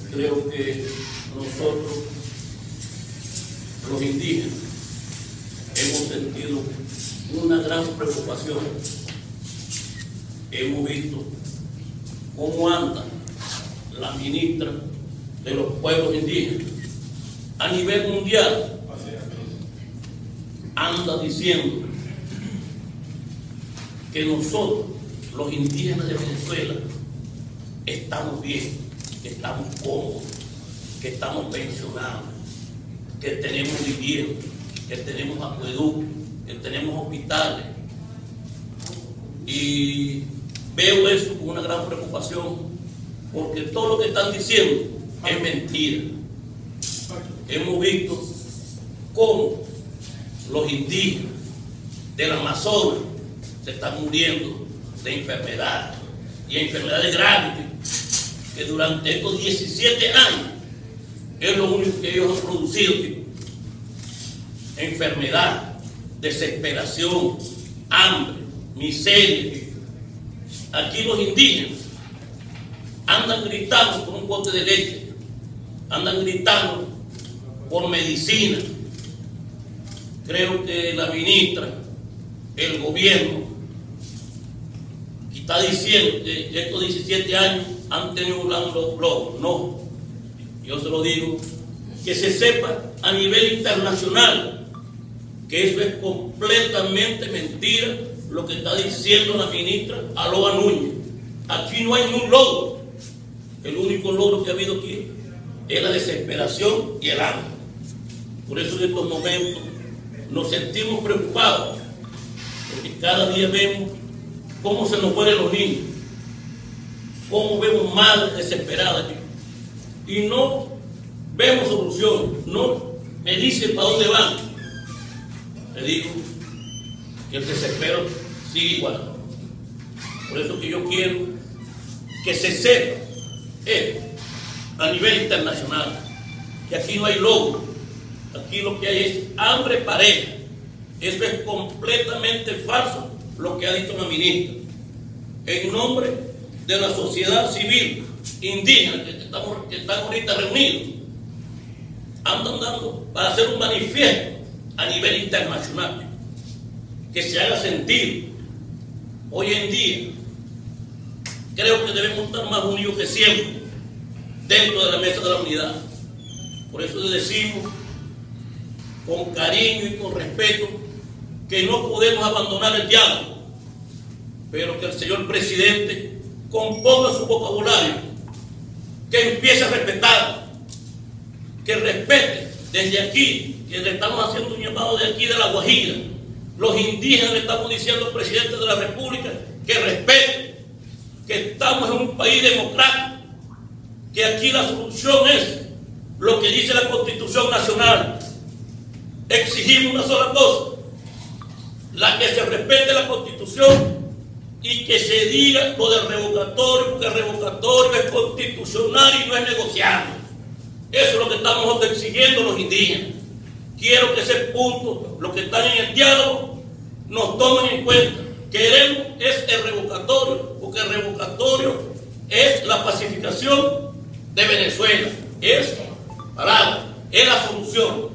Creo que nosotros, los indígenas, hemos sentido una gran preocupación. Hemos visto cómo anda la ministra de los pueblos indígenas a nivel mundial. Anda diciendo que nosotros, los indígenas de Venezuela, estamos bien, que estamos cómodos, que estamos pensionados, que tenemos vivienda, que tenemos acueductos, que tenemos hospitales. Y veo eso con una gran preocupación, porque todo lo que están diciendo es mentira. Hemos visto cómo los indígenas del Amazonas se están muriendo de enfermedades, y enfermedades graves, que durante estos 17 años es lo único que ellos han producido: enfermedad, desesperación, hambre, miseria. Aquí los indígenas andan gritando por un bote de leche, andan gritando por medicina. Creo que la ministra, el gobierno, está diciendo que estos 17 años han tenido un gran logro. No, yo se lo digo, que se sepa a nivel internacional que eso es completamente mentira lo que está diciendo la ministra Aloa Núñez. Aquí no hay ningún logro. El único logro que ha habido aquí es la desesperación y el hambre. Por eso en estos momentos nos sentimos preocupados, porque cada día vemos cómo se nos mueren los niños, cómo vemos madres desesperadas y no vemos solución. No me dicen para dónde van. Le digo que el desespero sigue igual. Por eso que yo quiero que se sepa a nivel internacional que aquí no hay logro. Aquí lo que hay es hambre pareja. Eso es completamente falso lo que ha dicho la ministra. En nombre de la sociedad civil indígena que están ahorita reunidos, andan dando para hacer un manifiesto a nivel internacional que se haga sentir. Hoy en día creo que debemos estar más unidos que siempre dentro de la mesa de la unidad. Por eso le decimos con cariño y con respeto que no podemos abandonar el diálogo, pero que el señor presidente componga su vocabulario, que empiece a respetar, que respete desde aquí, que le estamos haciendo un llamado de aquí de La Guajira. Los indígenas le estamos diciendo al presidente de la República que respete, que estamos en un país democrático, que aquí la solución es lo que dice la Constitución Nacional. Exigimos una sola cosa: la que se respete la Constitución y que se diga lo del revocatorio, porque el revocatorio es constitucional y no es negociable. Eso es lo que estamos exigiendo los indígenas. Quiero que ese punto, los que están en el diálogo, nos tomen en cuenta. Queremos es el revocatorio, porque el revocatorio es la pacificación de Venezuela, es la solución.